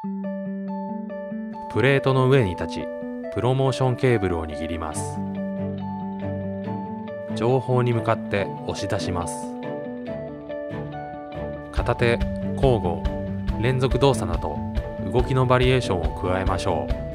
プレートの上に立ち、プロモーションケーブルを握ります。上方に向かって押し出します。片手、交互、連続動作など動きのバリエーションを加えましょう。